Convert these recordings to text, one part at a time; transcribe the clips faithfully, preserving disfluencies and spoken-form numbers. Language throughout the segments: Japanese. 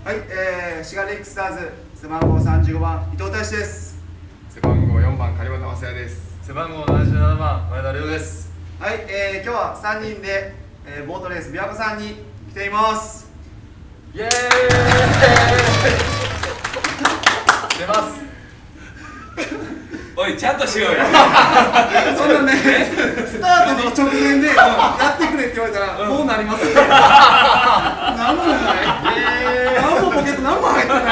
はい、えー、シガレイクスターズ背番号さんじゅうごばん伊藤大志です。 背番号よんばん狩俣正也です。 背番号ななじゅうななばん前田亮です。 はい、えー、今日はさんにんで、えー、ボートレース琵琶湖さんに来ています。 イエーイ出ます。 おい、ちゃんとしようよ。 そんなね、スタートの直前でやってくれって言われたらこうなりますって。何もない、何もポケット何も入ってない、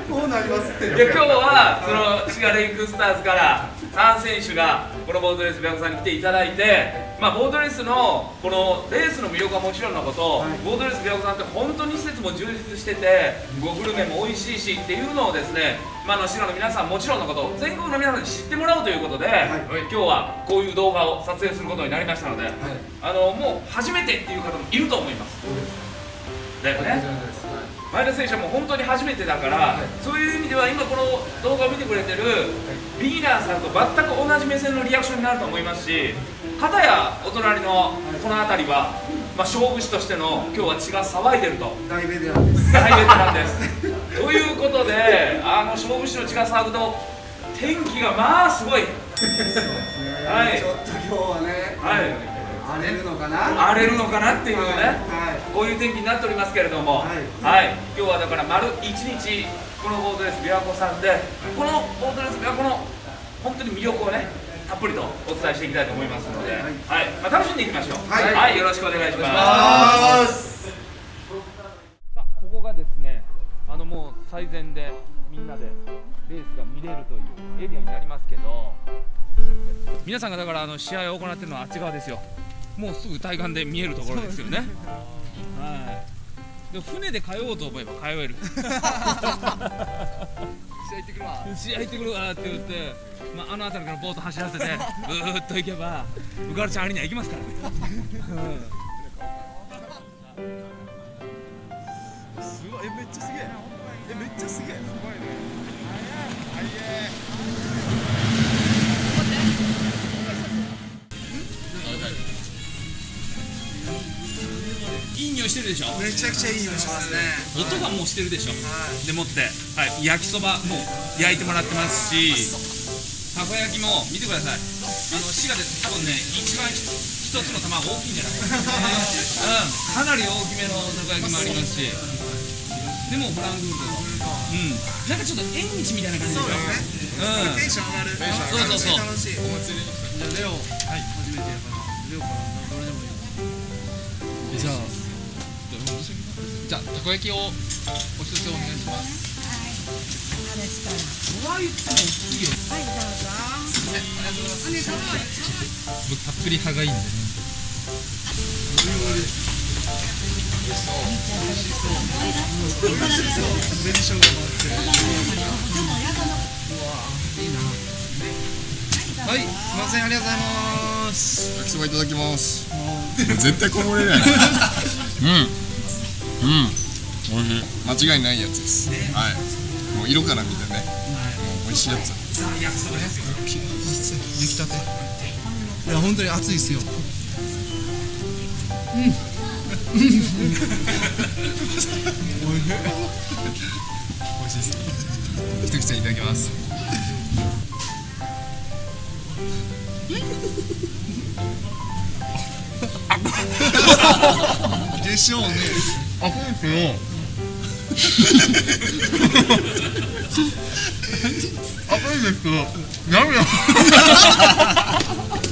こうなりますって。 いや、今日はそのシガレイクスターズからさん選手がこのボートレース琵琶湖さんに来ていただいて、まあ、ボートレースのこのレースの魅力はもちろんのこと、はい、ボートレース琵琶湖さんって本当に施設も充実してて、ごグルメも美味しいしっていうのをですね、まあ、あの滋賀の皆さんもちろんのこと全国の皆さんに知ってもらおうということで、はい、今日はこういう動画を撮影することになりましたので、はい、あのもう初めてっていう方もいると思います。だよね。前田選手はもう本当に初めてだから、はい、そういう意味では今この動画を見てくれてるビギナーさんと全く同じ目線のリアクションになると思いますし、片やお隣のこの辺りは、まあ、勝負師としての今日は血が騒いでると。 大ベテランです。 大ベテランです。ということで、あの勝負師の血が騒ぐと天気がまあすごい。 そうですね。 はい。 ちょっと今日はね。 はい。 荒れるのかな。 荒れるのかなっていうね。はい。こういう天気になっておりますけれども、はい。はい、今日はだから丸一日このボートレース琵琶湖さんで、このボートレース琵琶湖の本当に魅力をね。たっぷりとお伝えしていきたいと思いますので、はい、はい、まあ、楽しんでいきましょう。はい、はい、よろしくお願いします。さあ、ここがですね、あのもう最前でみんなでレースが見れるというエリアになりますけど、皆さんがだからあの試合を行っているのはあっち側ですよ。もうすぐ対岸で見えるところですよね。はい。でも船で通おうと思えば通える。試合行ってくるわ試合行ってくるわって言って、まあ、あの辺りからボート走らせてブーッと行けばうがるちゃんありには行きますからね。 すごい、え、めっちゃすげえ、え、めっちゃすげえ、すごいね。 いい匂いしてるでしょ。 めちゃくちゃいい匂いしますね。 音がもうしてるでしょ。はい、でもって、はい、焼きそばもう焼いてもらってますし、たこ焼きも見てください。あの滋賀で多分ね一番一つの玉大きいんじゃないかな。うん、かなり大きめのたこ焼きもありますし、でもフランクフルトの、うん、なんかちょっと縁日みたいな感じでしょ。そうですね。うん、テンション上がる。そうそうそう。楽しい。お祭りに来た。じゃあレオ、はい、初めてやからレオからどれでもいい。じゃあ。 じゃあたこ焼きをお一つお願いします。 はい。ですから。 うわ、言っても大きいよ。 はい、どうぞ。 はい、ありがとうございます。僕たっぷり歯がいいんでね。美味しそう。美味しそう。 美味しそう。 紅生姜もあって。 うわ、 いいな。はい、すみません、ありがとうございます。焼きそばいただきます。絶対こぼれない。うん。うん、おいしい。間違いないやつです。はい。もう色から見てね、もう美味しいやつ。 焼きそばですよ。 出来たて。いや、本当に熱いですよ。うん。うん。おいしい。 美味しいです。一口いただきます。 でしょうね。 あ、そうですよ。あ、そうですよ。なんや。